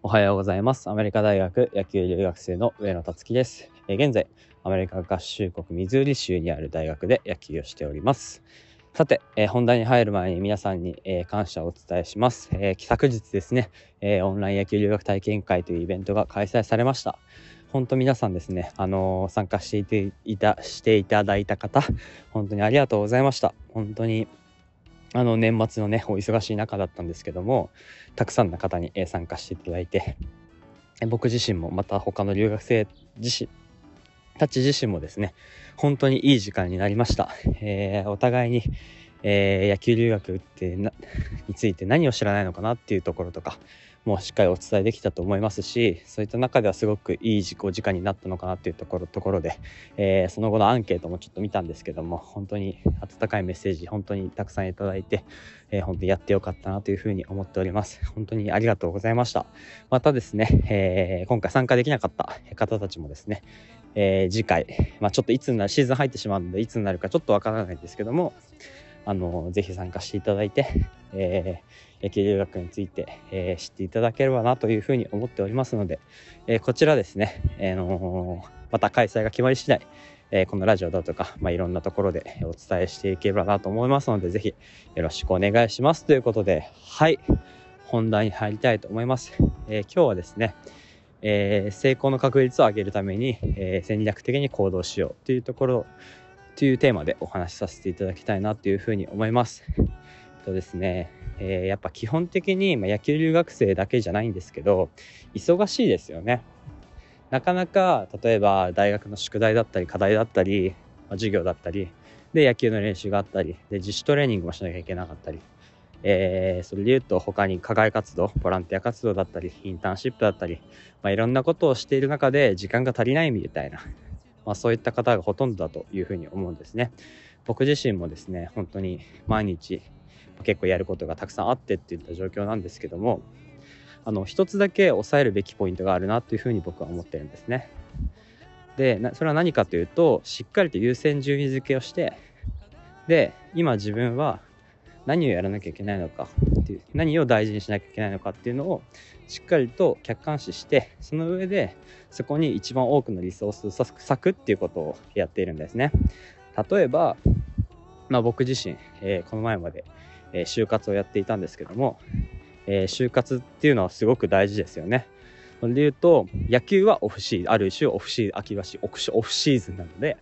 おはようございます。アメリカ大学野球留学生の上野達樹です。現在アメリカ合衆国ミズーリ州にある大学で野球をしております。さて、本題に入る前に皆さんに、感謝をお伝えします。昨日ですね、オンライン野球留学体験会というイベントが開催されました。本当皆さんですね、参加していただいた方、本当にありがとうございました。本当に年末のねお忙しい中だったんですけども、たくさんの方に参加していただいて、僕自身もまた他の留学生自身もですね、本当にいい時間になりました。お互いに、野球留学について何を知らないのかなっていうところとかもうしっかりお伝えできたと思いますし、そういった中ではすごくいい時間になったのかなっていうところで、その後のアンケートもちょっと見たんですけども、本当に温かいメッセージ本当にたくさんいただいて、本当にやってよかったなというふうに思っております。本当にありがとうございました。またですね、今回参加できなかった方たちもですね、次回、ちょっとシーズン入ってしまうのでいつになるかちょっとわからないんですけども、ぜひ参加していただいて、野球留学について、知っていただければなというふうに思っておりますので、こちらですね、また開催が決まり次第、このラジオだとか、いろんなところでお伝えしていければなと思いますので、ぜひよろしくお願いしますということで、はい、本題に入りたいと思います。今日はですね、成功の確率を上げるために、戦略的に行動しようというテーマでお話しさせていただきたいなというふうに思います。ですね、やっぱ基本的に、野球留学生だけじゃないんですけど、忙しいですよね。なかなか例えば大学の宿題だったり課題だったり、授業だったりで野球の練習があったりで自主トレーニングもしなきゃいけなかったり、それで言うと他に課外活動、ボランティア活動だったりインターンシップだったり、いろんなことをしている中で時間が足りないみたいな、そういった方がほとんどだというふうに思うんですね。僕自身もですね、本当に毎日結構やることがたくさんあってっていった状況なんですけども、一つだけ抑えるべきポイントがあるなというふうに僕は思ってるんですね。で、それは何かというと、しっかりと優先順位付けをして、で今自分は何をやらなきゃいけないのかっていう、何を大事にしなきゃいけないのかっていうのをしっかりと客観視して、その上でそこに一番多くのリソースを割くっていうことをやっているんですね。例えば、僕自身、この前まで、就活をやっていたんですけども、就活っていうのはすごく大事ですよね。それで言うと野球はある種オフシーズンなので、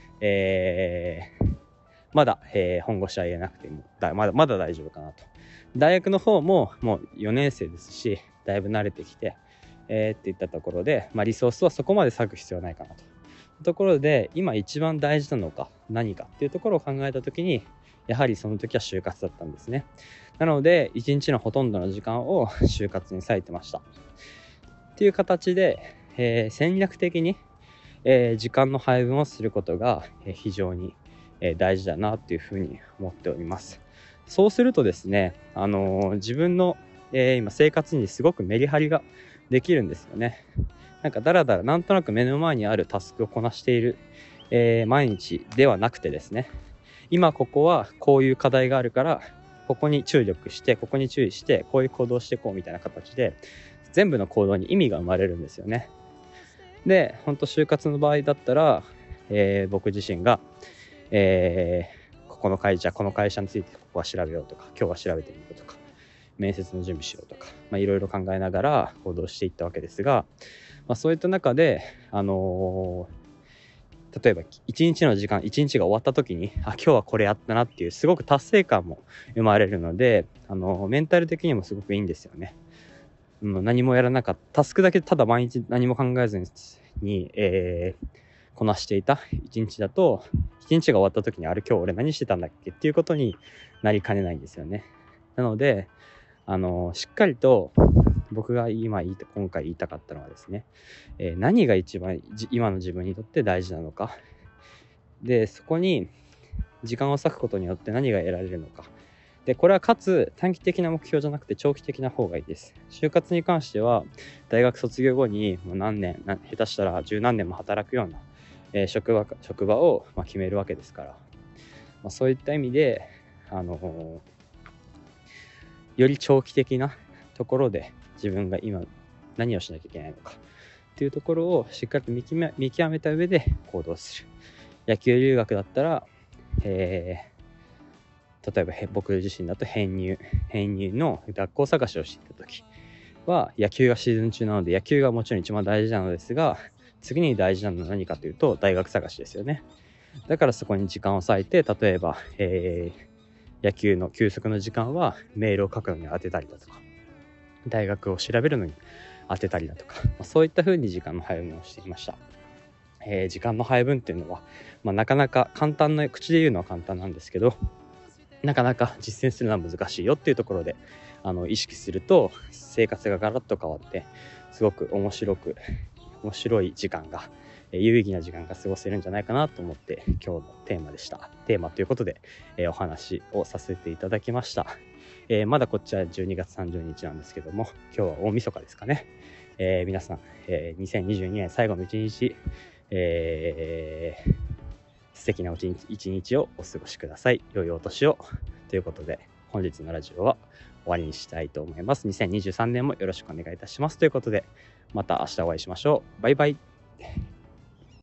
まだ、本腰は入れなくてもまだ大丈夫かなと。大学の方ももう4年生ですし、だいぶ慣れてきて、っていったところで、リソースはそこまで割く必要はないかなと。ところで今一番大事なのか何かっていうところを考えた時に、やはりその時は就活だったんですね。なので一日のほとんどの時間を就活に割いてましたっていう形で、戦略的に、時間の配分をすることが非常に大事だなっていうふうに思っております。そうするとですね、自分の、今生活にすごくメリハリができるんですよね。なんかだらだらなんとなく目の前にあるタスクをこなしている、毎日ではなくてですね、今ここはこういう課題があるからここに注力して、ここに注意してこういう行動していこうみたいな形で全部の行動に意味が生まれるんですよね。で、本当就活の場合だったら、僕自身が、この会社についてここは調べようとか、今日は調べてみようとか、面接の準備しようとか、いろいろ考えながら行動していったわけですが、そういった中で、例えば一日が終わった時に今日はこれやったなっていうすごく達成感も生まれるので、メンタル的にもすごくいいんですよね。何もやらなかったタスクだけただ毎日何も考えずに、こなしていた一日だと、一日が終わった時に今日俺何してたんだっけっていうことになりかねないんですよね。なのでしっかりと僕が今回言いたかったのはですね、何が一番今の自分にとって大事なのかで、そこに時間を割くことによって何が得られるのかで、これはかつ短期的な目標じゃなくて長期的な方がいいです。就活に関しては大学卒業後にもう下手したら十何年も働くような、職場を決めるわけですから、そういった意味でより長期的なところで自分が今何をしなきゃいけないのかっていうところをしっかりと見極めた上で行動する。野球留学だったら、例えば僕自身だと編入の学校探しをしていた時は、野球がシーズン中なので野球がもちろん一番大事なのですが、次に大事なのは何かというと大学探しですよね。だからそこに時間を割いて、例えば、野球の休息の時間はメールを書くのに当てたりだとか、大学を調べるのに当てたりだとか、そういった風に時間の配分をしていました。時間の配分っていうのは、なかなか簡単な、口で言うのは簡単なんですけど、なかなか実践するのは難しいよっていうところで意識すると生活がガラッと変わって、すごく面白い時間が、有意義な時間が過ごせるんじゃないかなと思って今日のテーマということで、お話をさせていただきました。まだこっちは12月30日なんですけども、今日は大晦日ですかね。皆さん、2022年最後の一日、素敵な一日をお過ごしください。良いお年をということで、本日のラジオは終わりにしたいと思います。2023年もよろしくお願いいたしますということで、また明日お会いしましょう。バイバイ。